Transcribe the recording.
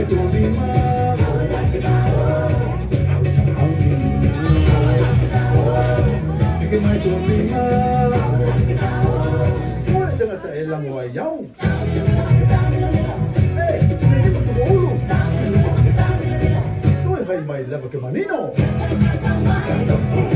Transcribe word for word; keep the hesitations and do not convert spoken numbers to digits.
mai tu lima. Ike mai tu lima. Oi tengah tak elang wayau. Eh, ini betul ulu. Tu hai mai lava ke manino.